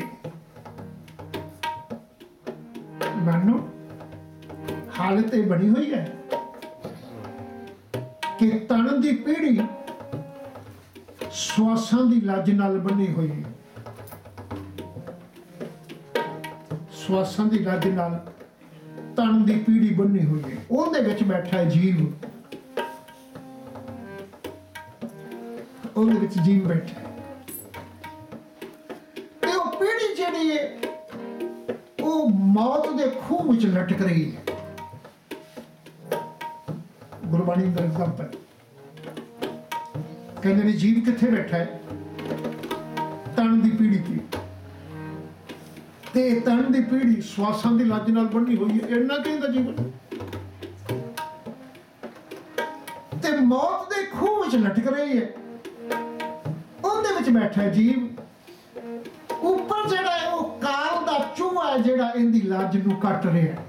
मानो हालत ये बनी हुई है कि तन की पीढ़ी श्वासां की लज नाल बनी हुई है, श्वासां की लज नाल तन की पीढ़ी बनी हुई है, उहदे विच बैठा है जीव, उहदे विच जीव बैठा है। ते वो पीढ़ी जिहड़ी है वो मौत के खूह विच लटक रही है। गुरबाणी का एग्जाम्पल कहते ने जीव किथे बैठा है, तन की पीढ़ी की, ते तन की पीढ़ी श्वासां की लज नाल बनी हुई है, इन्ना कहता जीवन ते मौत के खूह विच लटक रही है, उहदे विच बैठा है जीव। ऊपर जिहड़ा है वो काल दा चूहा है जिहड़ा इहदी लज नूं कट रहा है।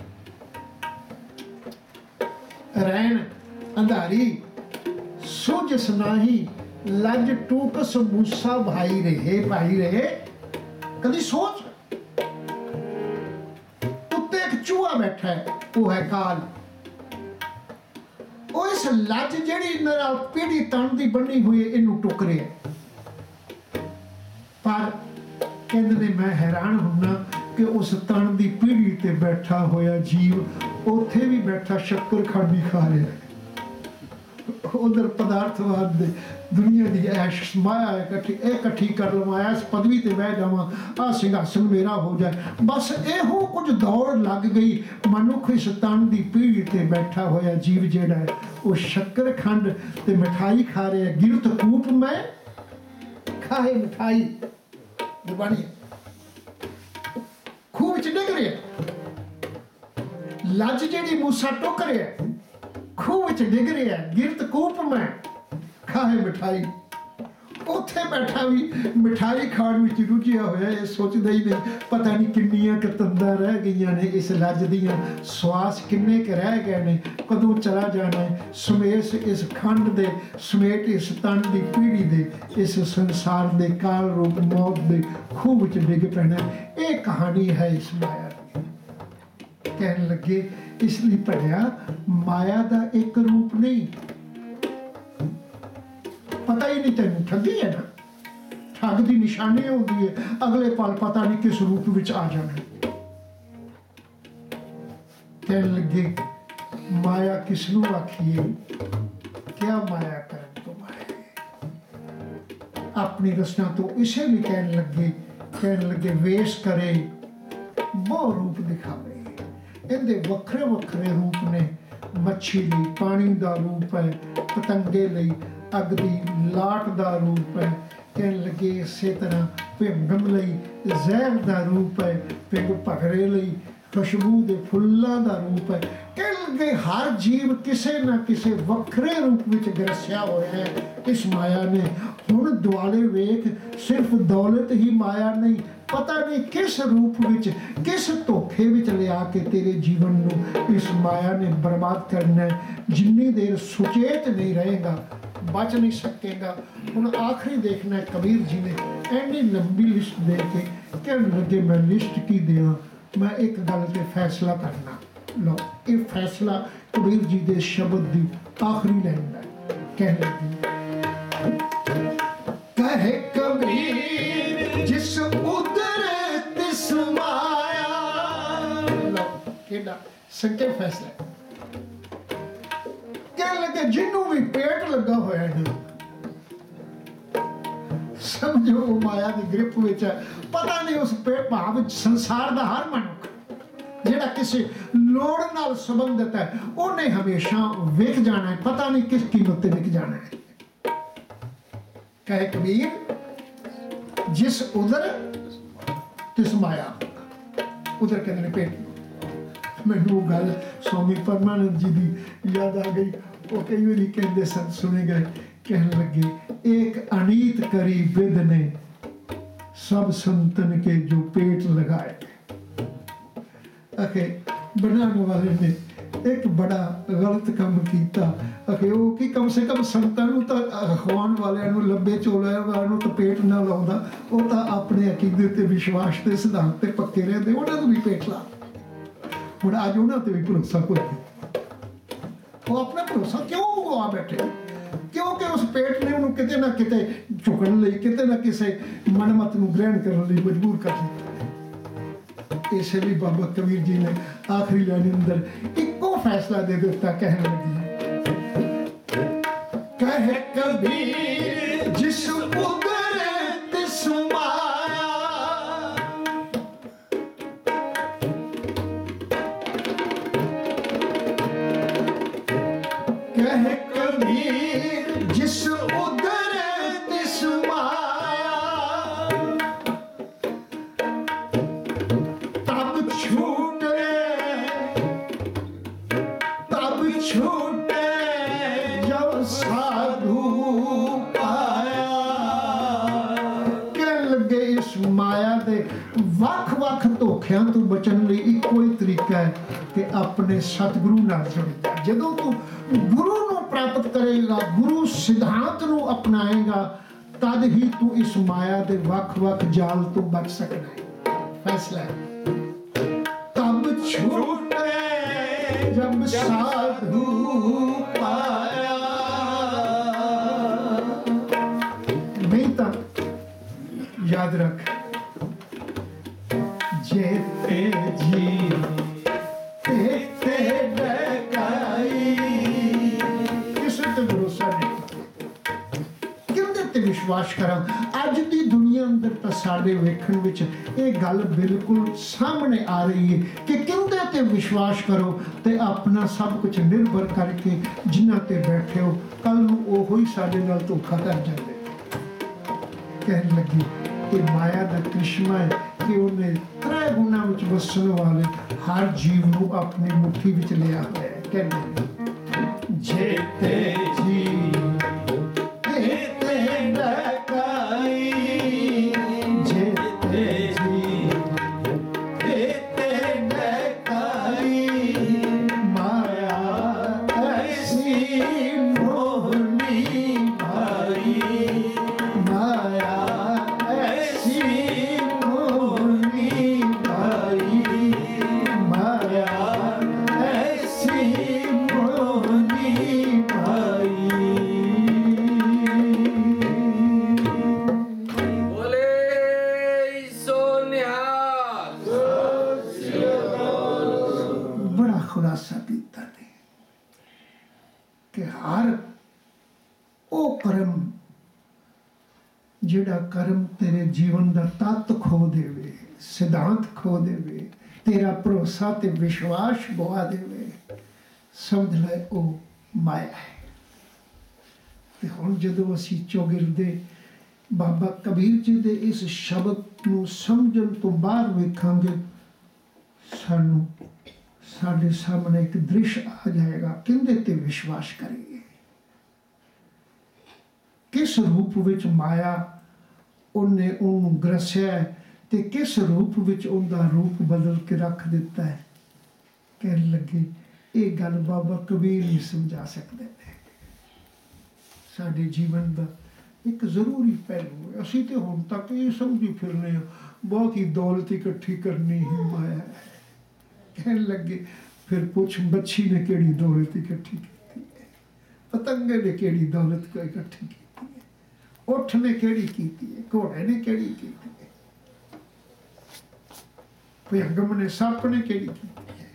रैन अंधारी सुजस नाही, लज टूकस मूसा भाई रहे, भाई रहे। कदी सोच, उत्ते एक चूहा बैठा है, वो है काल। वो इस लज जिहड़ी नाल पीढ़ी तन दी बनी हुई है इनू टुक रहा है। पर कहते ने मैं हैरान होना कि उस तन की पीढ़ी ते बैठा होया जीव उथे भी बैठा शक्कर खांडी खा रहा है। उधर पदार्थवाद दे दुनिया की ऐश माया इकट्ठी इकट्ठी कर लवाया, इस पदवी ते बह जावां, आ सिंहासन मेरा हो जाए, बस एहो कुछ दौड़ लग गई। मनुख इस तन की पीढ़ी ते बैठा होया जीव जेड़ा है वो शक्कर खंड ते मिठाई खा रहा है। गिरत कूप में खाए मिठाई, गुरबाणी खूह विच डिग रहा है, लज जिहड़ी मूसा टुक रहा है, खूह विच डिग रहा है। गिरत कूप में खाए मिठाई, उत्थे बैठा भी मिठाई खाण विच रुझिया होया, ये सोचदा ही नहीं पता नहीं किन्नियां क तंदां रह गईयां ने इस लज दियां, श्वास किन्ने क रह गए ने, कदों चला जाना है। समेस इस खंड दे, समेट इस तन दी पीढ़ी दे, इस संसार दे काल रूप मौत दे खूह विच डिग पैना। ये कहानी है इस माया दी। कहने लगे इसलिए पढ़िया माया दा एक रूप नहीं, पता ही नहीं तेन ठगी है ना, ठग की निशानी होती है, अगले पल पता नहीं किस रूप विच आ जाना। कहने लगे माया किसनू आखिए, क्या माया करन तो माया, अपनी रचना तो इसे भी कहने लगे, कहने लगे वेश करे बहु रूप दिखावे। इहदे वखरे वखरे रूप ने, मच्छी लई पानी दा रूप है, पतंगे लई अग दी लाट दा रूप है। कहने लगे इसे तरह भिंगम लई जहर दा रूप है, भिंग भगरे लई खुशबू दे फुल्लां दा रूप है। कहने लगे हर जीव किसे ना किसे वखरे रूप विच ग्रसिया होया है इस माया ने। हुण दुआले वेख, सिर्फ दौलत ही माया नहीं, पता नहीं किस रूप विच, किस धोखे विच लिया के तेरे जीवन नूं इस माया ने बर्बाद करना है। जिन्नी देर सुचेत नहीं रहेगा बच नहीं सकेगा। हुण आखिरी देखना है, कबीर जी ने एनी लंबी लिस्ट दे के कहने लगे मैं लिस्ट की देवां, मैं एक गल ते फैसला करना। लो ये फैसला कबीर जी दे शब्द दी आखिरी लाइन है। कहने लगे कहे कबीर जिस उदर तिस माया। लो केड़ा सच्चा फैसला है। कहने लगे जिन्हों भी पेट लगा होया है समझो वो माया की ग्रिप विच है। पता नहीं उस पेट भाव संसार का हर मनुख जिहड़ा किसी लोड़ नाल संबंधित है उन्हें हमेशा विक जाना है, पता नहीं किस कीमत पे विक जाना है। कहे कबीर जिस उदर तिस माया। उधर कहते पेट। मैनू वो गल स्वामी परमानंद जी की याद आ गई। वो कई बार कहते सन, सुने गए, कहने लगे एक अनीत करी बिद ने सब संतन के जो पेट लगाए। आखे बनाने वाले ने एक बड़ा गलत काम किया। आखे वो कि कम से कम संतां नूं तां अखवाण वालियां नूं लंबे चोलियां वालियां नूं तां पेट ना लाउंदा, वो तां अपने अकीदे ते विश्वास ते सिद्धांत ते पक्के रहिंदे, उन्हां नूं भी पेट ला। हुण अज उन्हां ते भी भरोसा कोई नहीं। वो अपना भरोसा क्यों गवा बैठे? क्योंकि उस पेट ने उन्होंने किते ना किते झुकण लई, किते ना किसे मनमत नूं ग्रहण करने लई मजबूर कर दिता। इसलिए बाबा कबीर जी ने आखिरी लाइन अंदर इको फैसला दे दिता, कहने लगी, कह कबीर जिस उदर तिस माया, कह कबीर जिस उदर तिस माया, तब छूटे तब छूटे जब साधु पाया। कहने लगे इस माया दे वख वख धोखियां तो बचन लई इको ही तरीका है कि अपने सतगुरु नाल जुड़ जा। जदों तू गुरु नूं प्राप्त करेगा, गुरु सिद्धांत नूं अपनाएगा, तद ही तू इस माया दे वख वख जाल तो बच सकना है। फैसला है। तब छूटे जब साधु पाया, नहीं तो याद रख, जेते जी तेते डकाई। किसे ते भरोसा नहीं, किंदे ते विश्वास करा। अज दी दुनिया अंदर तो साडे वेखण विच ये गल बिल्कुल सामने आ रही है कि किंदे ते विश्वास करो ते अपना सब कुछ निर्भर करके जिन्हां ते बैठे हो, कल नूं ओहो ही साडे नाल धोखा कर जांदे। कहने लगी कि माया दा करिश्मा है कि उन्हें त्रै गुणा विच वसण वाले हर जीव नूं अपनी मुट्ठी विच लिया है। कहने जेते जी तेते डकाई, जेते जी तेते डकाई, माया ऐसी मोहनी भाई, माया ऐसी मोहनी भाई, माया ऐसी मोहनी भाई। बोले सो निहाल। बड़ा खुलासा दिता ने कि हर वो कर्म जिहड़ा कर्म तेरे जीवन का तत्त खो देवे, सिद्धांत खो देवे, तेरा भरोसा ते विश्वास गवा देवे, समझ ले वो माया है। ते हुण जदों असीं चौगिरदे बाबा कबीर जी दे इस शब्द नूं समझण तो बाहर वेखांगे, सानू साडे सामने एक दृश्य आ जाएगा, किंदे ते विश्वास करिए। किस रूप विच माया उन्हें उन्होंने ग्रसिया है ते किस रूप विच उनका रूप बदल के रख दिता है। कहने लगे ये गल बाबा कबीर नहीं समझा सकते थे। साडे जीवन का एक जरूरी पहलू है। असीं तो हुण तक ये समझी फिरने बहुत ही दौलत इकट्ठी करनी ही माया है। कहने लगे फिर पुछ मच्छी ने केड़ी दौलत इकट्ठी की है, पतंगे ने केड़ी दौलत को इकट्ठी की है, उठ ने केड़ी की है, घोड़े ने केड़ी की है, भयंगम ने सप ने केड़ी की है।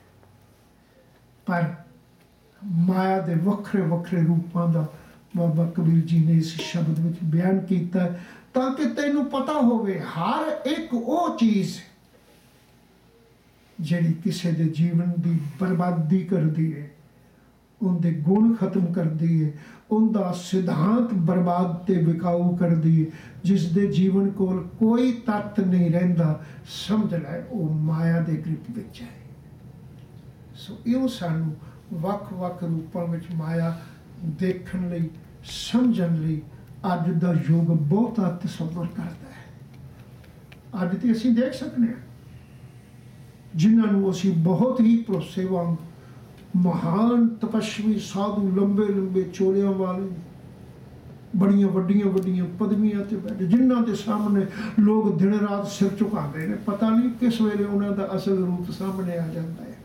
पर माया दे वखरे वखरे रूपों का बाबा कबीर जी ने इस शब्द में बयान किया ताकि तेनू पता होवे हर एक वो चीज जिहड़ी किसी दे जीवन की बर्बादी करती है ਉਹਦੇ ਗੁਣ ਖਤਮ ਕਰਦੀ ਹੈ, ਉਹਦਾ ਸਿਧਾਂਤ ਬਰਬਾਦ ਤੇ ਵਿਕਾਊ ਕਰਦੀ ਹੈ। ਜਿਸ ਦੇ ਜੀਵਨ ਕੋਲ ਕੋਈ ਤੱਤ ਨਹੀਂ ਰਹਿੰਦਾ, ਸਮਝ ਲੈ ਉਹ ਮਾਇਆ ਦੇ ਗ੍ਰਿਪ ਵਿੱਚ ਹੈ। ਸੋ ਇਹ ਸਾਨੂੰ ਵੱਖ ਵੱਖ ਰੂਪਾਂ ਵਿੱਚ ਮਾਇਆ ਦੇਖਣ ਲਈ, ਸਮਝਣ ਲਈ ਅੱਜ ਦਾ ਯੁੱਗ ਬਹੁਤਾ ਤਸੱਵਰ ਕਰਦਾ ਹੈ। ਅੱਜ ਤੇ ਅਸੀਂ ਦੇਖ ਸਕਦੇ ਹਾਂ ਜਿਨ੍ਹਾਂ ਨੂੰ ਅਸੀਂ ਬਹੁਤ ਹੀ ਭਰੋਸੇਵਾਨ, ਮਹਾਨ ਤਪਸਵੀ ਸਾਧੂ, ਲੰਬੇ ਲੰਬੇ ਚੋਲਿਆਂ ਵਾਲੇ, ਬੜੀਆਂ ਵੱਡੀਆਂ ਵੱਡੀਆਂ ਪਦਵੀਆਂ ਤੇ ਬੈਠੇ, ਜਿਨ੍ਹਾਂ ਦੇ ਸਾਹਮਣੇ ਲੋਕ ਦਿਨ ਰਾਤ ਸਿਰ ਝੁਕਾਉਂਦੇ ਨੇ, ਪਤਾ ਨਹੀਂ ਕਿਸ ਵੇਲੇ ਉਹਨਾਂ ਦਾ ਅਸਲ ਰੂਪ ਸਾਹਮਣੇ ਆ ਜਾਂਦਾ ਹੈ।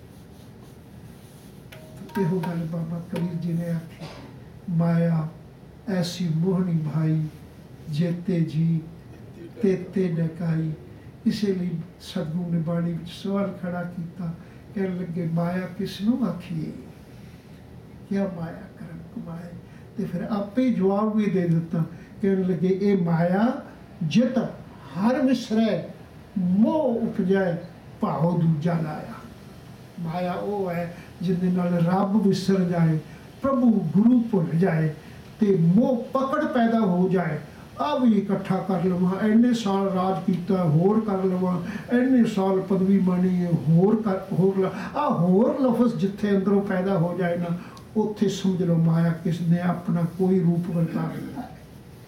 ਇਹੋ ਗੱਲ ਬਾਬਾ ਕਬੀਰ ਜੀ ਨੇ ਆਖੀ, ਮਾਇਆ ਐਸੀ ਮੋਹਣੀ ਭਾਈ, ਜੇਤੇ ਜੀ ਤੇਤੇ ਡਕਾਈ। ਇਸੇ ਲਈ ਸਤਿਗੁਰੂ ਨੇ ਬਾਣੀ ਵਿੱਚ ਸਵਾਲ ਖੜਾ ਕੀਤਾ, ਕਹਿਣ ਲੱਗੇ ਮਾਇਆ ਕਿਸ ਨੂੰ ਆਖੀਏ, ਕਿਆ ਮਾਇਆ ਕਰਮ ਕਮਾਏ। ਤੇ ਫਿਰ ਆਪੇ ਜਵਾਬ ਵੀ ਦੇ ਦਿੱਤਾ, ਕਹਿਣ ਲੱਗੇ ਇਹ ਮਾਇਆ ਜਿਤ ਹਰ ਵਿਸਰੈ, ਮੋਹ ਉਪਜਾਏ ਭਾਉ ਦੂਜਾ ਲਾਇਆ। ਮਾਇਆ ਉਹ ਹੈ ਜਿਹਦੇ ਨਾਲ ਰੱਬ ਵਿਸਰ ਜਾਏ, ਪ੍ਰਭੂ ਗੁਰੂ ਭੁੱਲ ਜਾਏ ਤੇ ਮੋਹ ਪਕੜ ਪੈਦਾ ਹੋ ਜਾਏ। ਆ ਵੀ ਇਕੱਠਾ ਕਰ ਲਵਾਂ, ਇੰਨੇ ਸਾਲ ਰਾਜ ਕੀਤਾ, ਹੋਰ ਕਰ ਲਵਾਂ, ਇੰਨੇ ਸਾਲ ਪਦਵੀ ਮਾਣੀ ਹੈ, ਹੋਰ ਕਰ ਹੋਰ ਆ ਹੋਰ ਲਫ਼ਜ਼ ਜਿੱਥੇ ਅੰਦਰੋਂ ਪੈਦਾ ਹੋ ਜਾਏ ਨਾ, ਉੱਥੇ ਸਮਝ ਲਓ ਮਾਇਆ ਕਿਸ ਨੇ ਆਪਣਾ ਕੋਈ ਰੂਪ ਵਰਤਾ ਲਿਆ ਹੈ।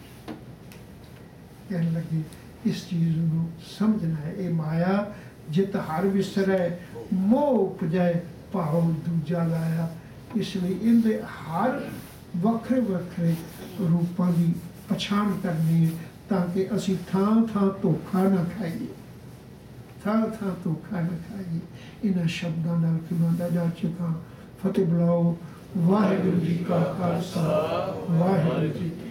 ਕਹਿਣ ਲੱਗੇ ਇਸ ਚੀਜ਼ ਨੂੰ ਸਮਝਣਾ ਹੈ, ਇਹ ਮਾਇਆ ਜਿਤ ਹਰ ਵਿਸਰੈ, ਮੋਹ ਉਪਜਾਏ ਭਾਉ ਦੂਜਾ ਲਾਇਆ। ਇਸ ਲਈ ਇਹਦੇ ਹਰ ਵੱਖਰੇ ਵੱਖਰੇ ਰੂਪਾਂ ਦੀ ਪਛਾਣ ਕਰਨੀ ਹੈ, ਤਾਂ ਕਿ ਅਸੀਂ ਥਾਂ ਥਾਂ ਧੋਖਾ ਨਾ ਖਾਈਏ, ਥਾਂ ਥਾਂ ਧੋਖਾ ਨਾ ਖਾਈਏ। ਇਹਨਾਂ ਸ਼ਬਦਾਂ ਨਾਲ ਖਿਮਾਂਦਾ ਜਾ ਚੁੱਕਾ। ਫਤਿਹ ਬੁਲਾਓ। ਵਾਹਿਗੁਰੂ ਜੀ ਕਾ ਖਾਲਸਾ, ਵਾਹਿਗੁਰੂ ਜੀ ਕੀ